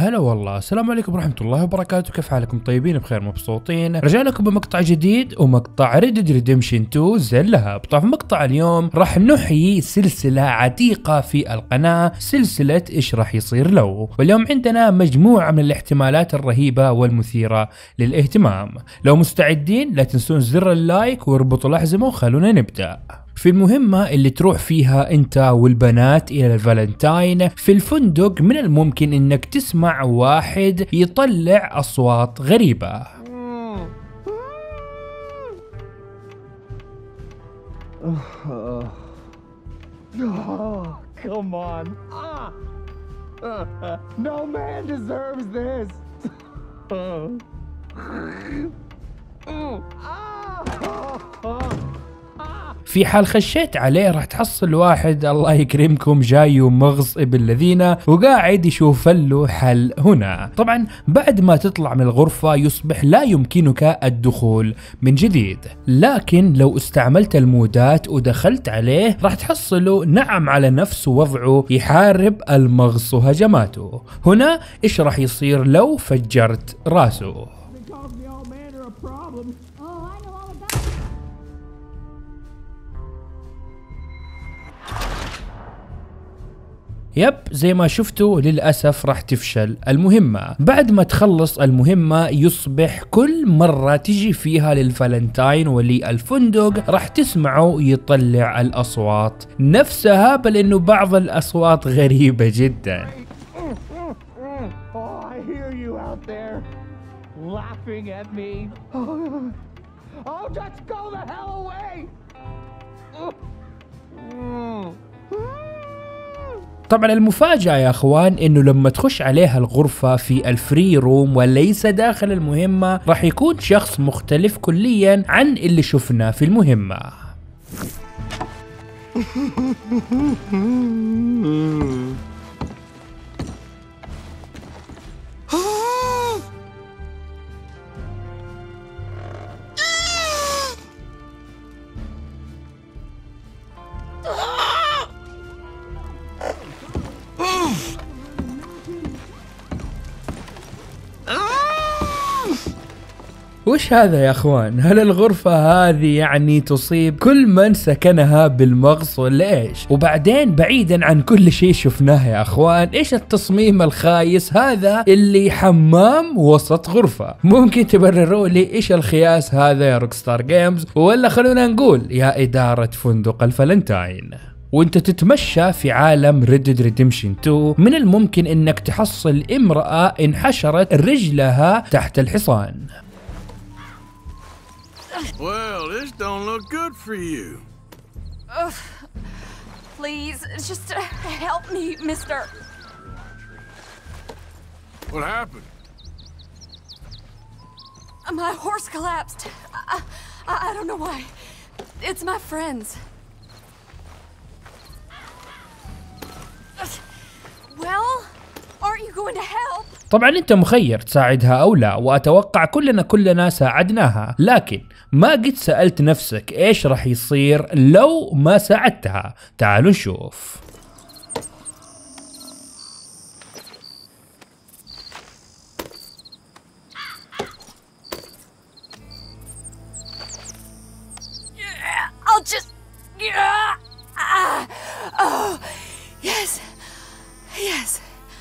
هلا والله، السلام عليكم ورحمة الله وبركاته. كيف حالكم؟ طيبين بخير مبسوطين؟ رجعنا لكم بمقطع جديد ومقطع Red Dead Redemption 2 زي اللهب. طبعا في مقطع اليوم راح نحيي سلسلة عتيقة في القناة، سلسلة ايش راح يصير لو. واليوم عندنا مجموعة من الاحتمالات الرهيبة والمثيرة للاهتمام. لو مستعدين لا تنسون زر اللايك واربطوا الأحزمة وخلونا نبدأ. في المهمة اللي تروح فيها انت والبنات الى الفالنتاين في الفندق، من الممكن انك تسمع واحد يطلع اصوات غريبة. Come on. No man deserves this. في حال خشيت عليه راح تحصل واحد الله يكرمكم جاي مغص ابن الذين وقاعد يشوف له حل هنا. طبعا بعد ما تطلع من الغرفة يصبح لا يمكنك الدخول من جديد، لكن لو استعملت المودات ودخلت عليه راح تحصله نعم على نفس وضعه، يحارب المغص وهجماته. هنا ايش راح يصير لو فجرت راسه؟ يب زي ما شفتوا للأسف راح تفشل المهمة. بعد ما تخلص المهمة يصبح كل مرة تجي فيها للفالنتاين وللفندق راح تسمعوا يطلع الأصوات نفسها، بل إنه بعض الأصوات غريبة جدا. طبعا المفاجأة يا اخوان انه لما تخش عليها الغرفة في الفري روم وليس داخل المهمة راح يكون شخص مختلف كليا عن اللي شفناه في المهمة. وش هذا يا اخوان؟ هل الغرفة هذه يعني تصيب كل من سكنها بالمغص ولا ايش؟ وبعدين بعيدا عن كل شيء شفناه يا اخوان، ايش التصميم الخايس هذا اللي حمام وسط غرفة؟ ممكن تبرروا لي ايش الخياس هذا يا روكستار جيمز، ولا خلونا نقول يا إدارة فندق الفالنتاين؟ وانت تتمشى في عالم Red Dead Redemption 2 من الممكن انك تحصل امرأة انحشرت رجلها تحت الحصان. Well, this don't look good for you. Please, just help me, mister. What happened? My horse collapsed. I don't know why. It's my friends. Well, aren't you going to help? طبعا انت مخير تساعدها او لا، واتوقع كلنا ساعدناها، لكن ما قد سألت نفسك ايش راح يصير لو ما ساعدتها؟ تعالوا نشوف. I'll just... Oh, yes. Yes.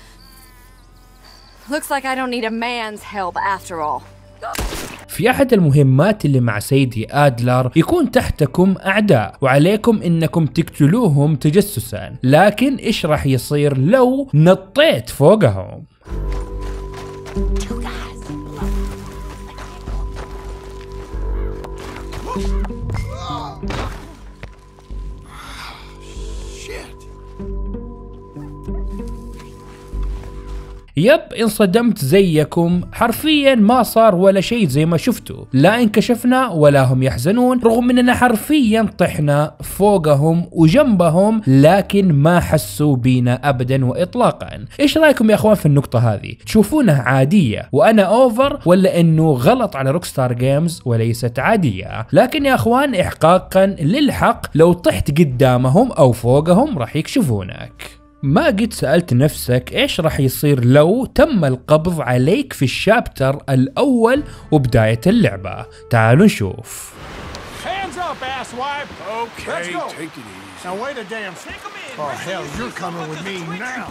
Looks like I don't need a man's help after all. في أحد المهمات اللي مع سيدي آدلر يكون تحتكم أعداء وعليكم إنكم تقتلوهم تجسسا، لكن إيش راح يصير لو نطيت فوقهم؟ يب انصدمت زيكم حرفيا، ما صار ولا شيء زي ما شفتوا، لا انكشفنا ولا هم يحزنون، رغم اننا حرفيا طحنا فوقهم وجنبهم لكن ما حسوا بينا ابدا واطلاقا. ايش رايكم يا اخوان في النقطة هذه؟ تشوفونها عادية وانا اوفر، ولا انه غلط على روكستار جيمز وليست عادية؟ لكن يا اخوان احقاقا للحق لو طحت قدامهم او فوقهم راح يكشفونك. ما قد سألت نفسك إيش راح يصير لو تم القبض عليك في الشابتر الأول وبداية اللعبة؟ تعالوا نشوف. Hands up, asswipe. Okay, Let's go. take it easy. Now wait a damn second. Oh hell, you're coming with me now.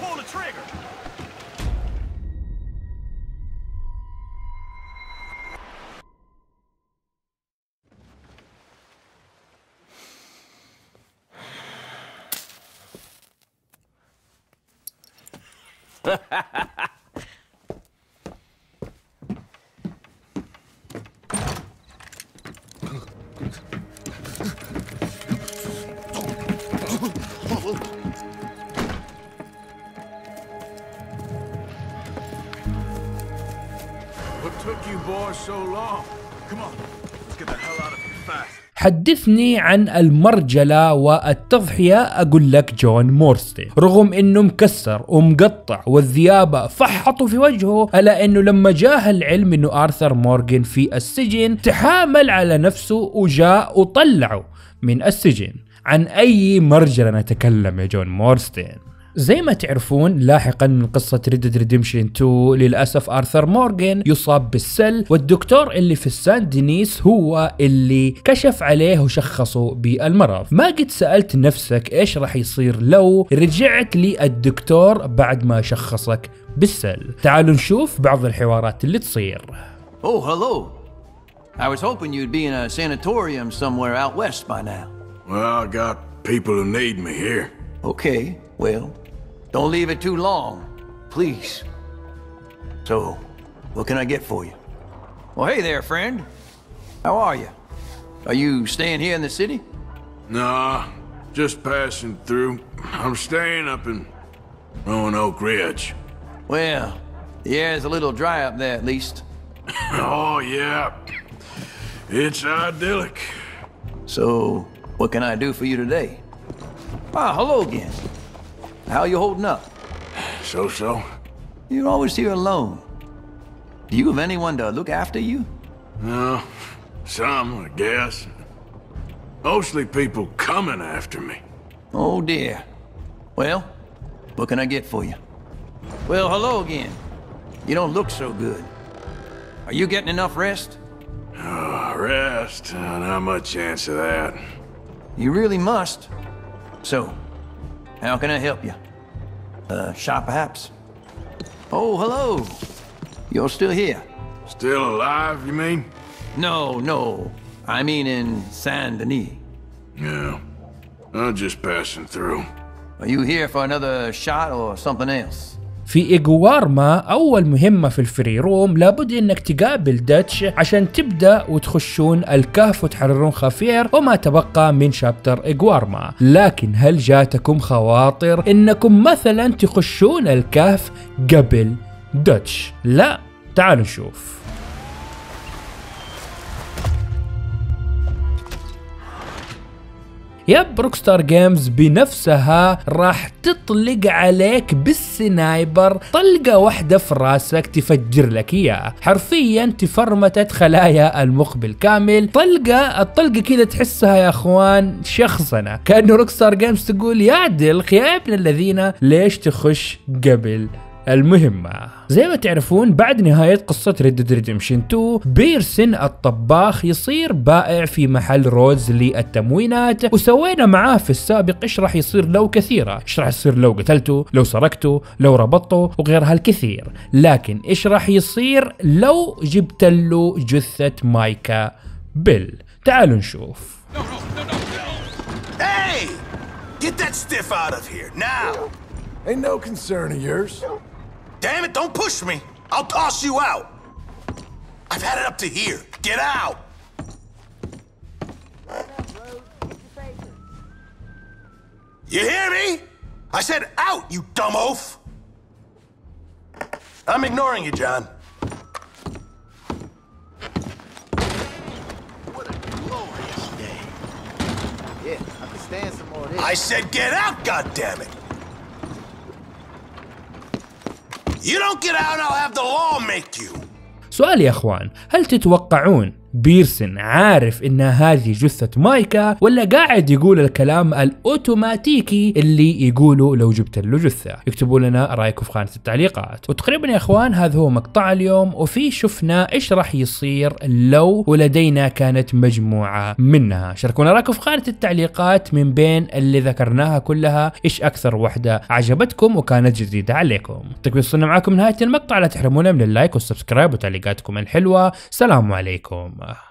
What took you boys so long? Come on, let's get the hell out of here fast. حدثني عن المرجلة والتضحية. أقول لك جون مورستي رغم أنه مكسر ومقطع والذيابة فحطوا في وجهه، ألا أنه لما جاه العلم أنه آرثر مورغان في السجن تحامل على نفسه وجاء وطلعه من السجن. عن أي مرجلة نتكلم يا جون مورستين؟ زي ما تعرفون لاحقا من قصة Red Dead Redemption 2 للأسف آرثر مورغان يصاب بالسل، والدكتور اللي في السان دينيس هو اللي كشف عليه وشخصه بالمرض. ما قد سألت نفسك إيش راح يصير لو رجعت للدكتور بعد ما شخصك بالسل؟ تعالوا نشوف بعض الحوارات اللي تصير. Oh, hello. I was hoping you'd be in a sanatorium somewhere out west by now. Well, I got people who need me here. Okay, well, don't leave it too long, please. So, what can I get for you? Well, hey there, friend. How are you? Are you staying here in the city? Nah, just passing through. I'm staying up in Roanoke Ridge. Well, the air's a little dry up there at least. Oh, yeah. It's idyllic. So, what can I do for you today? Ah, hello again. How you holding up? So-so. You're always here alone. Do you have anyone to look after you? No, some, I guess. Mostly people coming after me. Oh dear. Well, what can I get for you? Well, hello again. You don't look so good. Are you getting enough rest? Rest? Not much chance of that. You really must. So, how can I help you? Shop perhaps? Oh, hello. You're still here? Still alive, you mean? No. I mean in Saint Denis. Yeah. I'm just passing through. Are you here for another shot or something else? في إغوارما أول مهمة في الفري روم لابد إنك تقابل داتش عشان تبدأ وتخشون الكهف وتحررون خافير وما تبقى من شابتر إغوارما. لكن هل جاتكم خواطر إنكم مثلا تخشون الكهف قبل داتش؟ لا، تعالوا نشوف. يب روكستار جيمز بنفسها راح تطلق عليك بالسنايبر طلقة واحدة في راسك تفجر لك اياه، حرفيا تفرمتت خلايا المخ بالكامل. الطلقة كذا تحسها يا اخوان شخصنة، كأنه روكستار جيمز تقول يا دلخ يا ابن الذين ليش تخش قبل المهمة. زي ما تعرفون بعد نهاية قصة Red Dead Redemption 2 بيرسن الطباخ يصير بائع في محل روز للتموينات، وسوينا معاه في السابق ايش راح يصير لو كثيرة، ايش راح يصير لو قتلته، لو سرقته، لو ربطته وغيرها الكثير. لكن ايش راح يصير لو جبت له جثة مايكا بيل؟ تعالوا نشوف. Hey! Get that stiff out of here, now! Ain't no concern of yours. Damn it, don't push me! I'll toss you out! I've had it up to here. Get out! You hear me? I said out, you dumb oaf! I'm ignoring you, John. What a glorious day. Yeah, I can stand some more of this. I said get out, goddammit! You don't get out and I'll have the law make you. سؤال يا اخوان، هل تتوقعون بيرسون عارف ان هذه جثة مايكا ولا قاعد يقول الكلام الاوتوماتيكي اللي يقوله لو جبت له جثة؟ اكتبوا لنا رايكم في خانة التعليقات. وتقريبا يا اخوان هذا هو مقطع اليوم، وفي شفنا ايش راح يصير لو ولدينا كانت مجموعة منها. شاركونا رايكم في خانة التعليقات من بين اللي ذكرناها كلها ايش اكثر واحدة عجبتكم وكانت جديدة عليكم. تكفي وصلنا معكم نهاية المقطع، لا تحرمونا من اللايك والسبسكرايب وتعليقاتكم الحلوة. سلام عليكم.